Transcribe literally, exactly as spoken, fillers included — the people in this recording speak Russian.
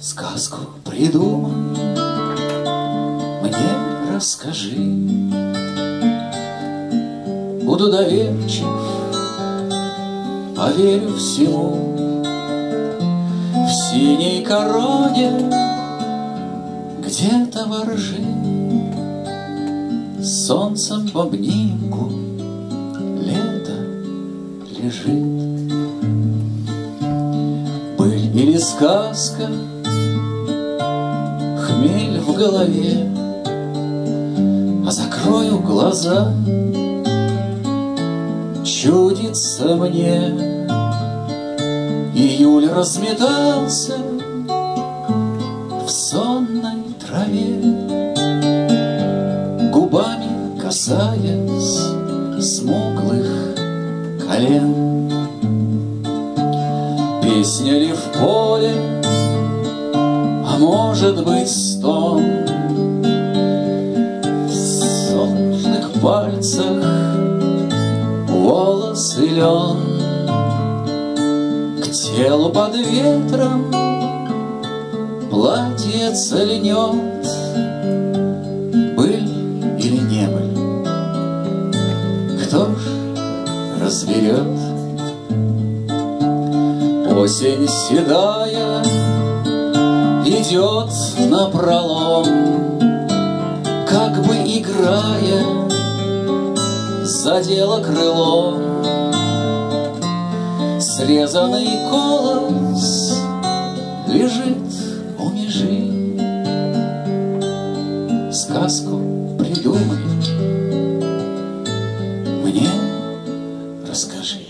Сказку придумай, мне расскажи. Буду доверчив, поверю всему. В синей короне где-то во ржи с солнцем в обнимку лето лежит. Быль или сказка, хмель в голове, а закрою глаза, чудится мне. Июль разметался в сонной траве, губами касаясь смуглых колен. Песня ли в поле, а может быть стон? В солнечных пальцах волос и лен. К телу под ветром платьице льнет. Быль или не быль, кто ж разберет? Осень седая идет напролом, как бы играя, задела крыло. Срезанный колос лежит у межи. Сказку придумай, мне расскажи.